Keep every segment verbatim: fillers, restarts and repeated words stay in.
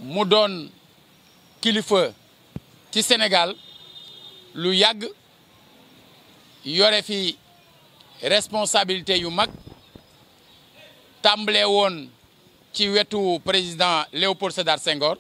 mu doon kilifa ci Sénégal lu yàgg yore fi responsabilité yu mag tàmbale woon ci wetu président Léopold Sédar Senghor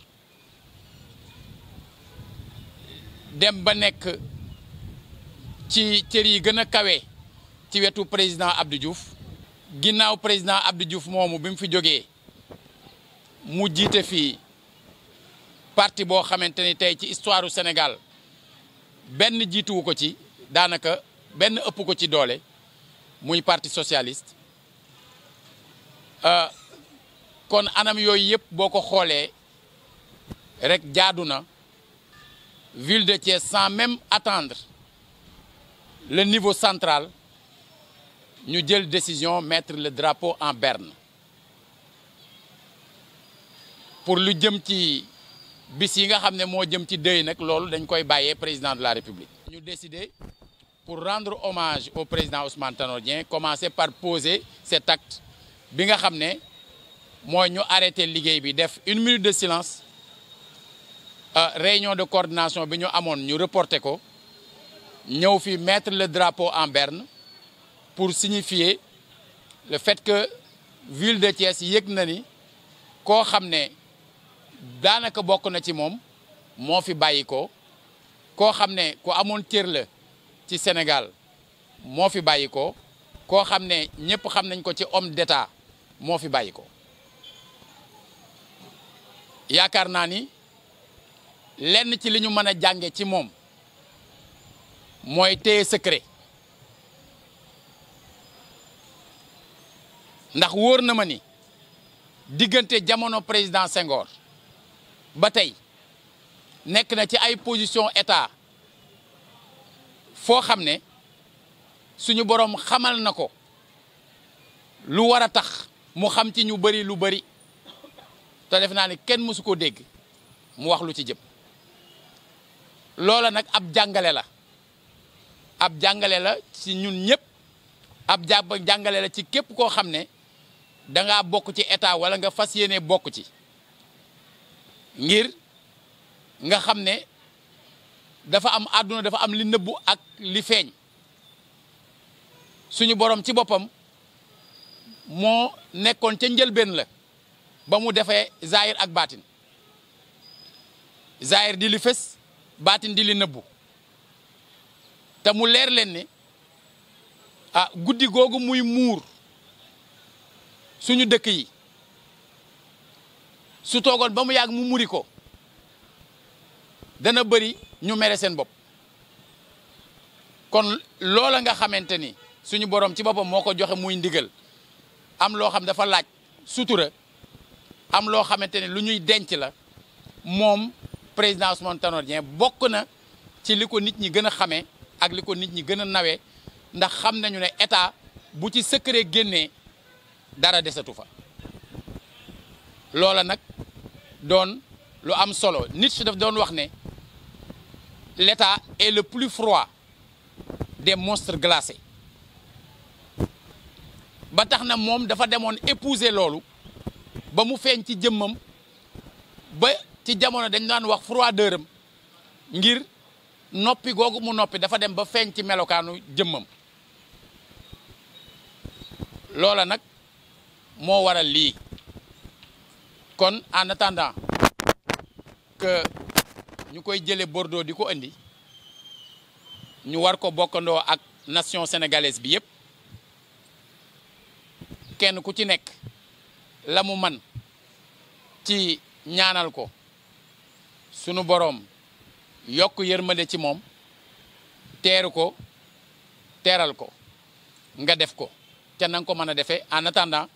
dem ba nekk ci cër yi gën a kawe ci wetu président Abdou Diouf ginnaaw président Abdou Diouf moomu bi mu fi jógee mu jiite fii parti boo xamante ni tey ci histoire du Sénégal benn jiituwu ko ci daanaka benn ëpp ko ci doole muy parti socialiste kon anam yooyu yëpp boo ko xoolee rek jaadu na ville de Thiès sans même attendre le niveau central ñu jël décision mettre le drapeau en berne pour lu jëm ci bis yi nga xam ne moo jëm ci deuil nag loolu dañ koy bàyyee président de la République. ñu décidé pour rendre hommage au président Ousmane Tanor Dieng commencer par poser cet acte bi nga xam ne mooy ñu arrêté liggéey bi def une minute de silence réunion de coordination bi ñu amoon ñu reporté ko ñëw fi mettre le drapeau en berne pour signifier le fait que ville de Thiès yëg na ni koo xam ne daanaka bokk na ci moom moo fi bàyyi ko koo xam ne ku amoon cër la ci Sénégal moo fi bàyyi ko koo xam ne ñëpp xam nañ ko ci homme d'État moo fi bàyyi ko yaakaar naa ni lenn ci li ñu mën a jànge ci moom mooy téye secret ndax wóor na ma ni diggante jamono président Senghor ba tey nekk na ci ay position état foo xam ne suñu boroom xamal na ko lu war a tax mu xam ci ñu bari lu bari te def naa ni kenn mësu ko dégg mu wax lu ci jëm loola nag ab jàngale la ab jàngale la ci ñun ñëpp ab jàngale la ci képp koo xam ne dangaa bokk ci état wala nga fas yéene bokk ci ngir nga xam ne dafa am àdduna dafa am li nëbbu ak li feeñ suñu borom ci boppam moo nekkoon ca njëlbeen la ba mu defee zahir ak baatin zahir di li fës baatin di li nëbbu te mu leer leen ni ah guddi googu muy muur suñu dëkk yi su toogoon ba mu yàgg mu muri ko dana bëri ñu mere seen bopp kon loola nga xamante ni suñu borom ci boppam moo ko joxe muy ndigal am loo xam dafa laaj sutura am loo xamante ni lu ñuy denc la moom président Ousmane Tanor Dieng bokk na ci li ko nit ñi gën a xamee ak li ko nit ñi gën a nawee ndax xam nañu ne état bu ci secret génnee dara desatu fa loola nag doon lu am solo nit su daf doon wax ne l'état est le plus froid des monstres glacés ba tax na moom dafa demoon épouser loolu ba mu feeñ ci jëmmam ba ci jamono dañ daan wax froideur am ngir noppi googu mu noppi dafa dem ba feeñ ci melokaanu jëmmam loola nag moo waral lii kon en attendant que ñu koy jële Bordeaux di ko indi ñu war ko bokkandoo ak nation sénégalaise bi yëpp kenn ku ci nekk la mu man ci ñaanal ko sunu boroom yokk yërmande ci moom teeru ko teeral ko nga def ko ca na nga ko mën a defee en attendant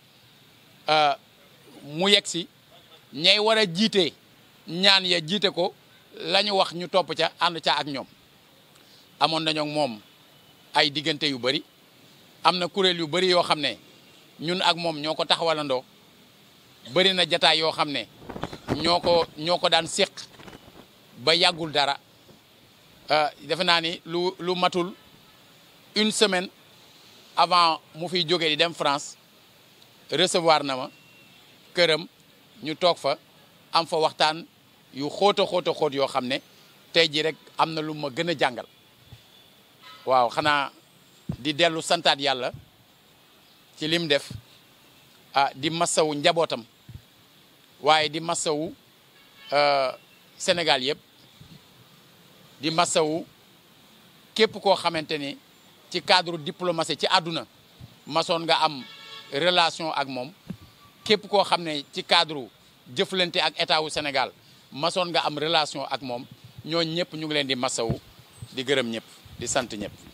mu yegg si ñay war a jiite ñaan ya jiite ko la ñu wax ñu topp ca ànd ca ak ñoom amoon nañoo moom ay diggante yu bari am na kuréel yu bari yoo xam ne ñun ak moom ñoo ko taxawalandoo bari na jataay yoo xam ne ñoo ko ñoo ko daan séq ba yàggul dara defe naa ni lu lu matul une semaine avant mu fiy jógee di dem France recevoir na ma këram ñu toog fa am fa waxtaan yu xóota xóota xóot yoo xam ne tey ji rek am na lu ma gën a jàngal waaw xanaa di dellu santaat yàlla ci lim def ah di massawu njabootam waaye di massawu Sénégal yëpp di massawu képp koo xamante ni ci cadre diplomatie ci àdduna masoon nga am relation ak moom képp koo xam ne ci cadre jëflante ak état wu Sénégal masoon nga am relation ak moom ñooñu ñëpp ñu ngi leen di massawu di gërëm ñëpp di sant ñëpp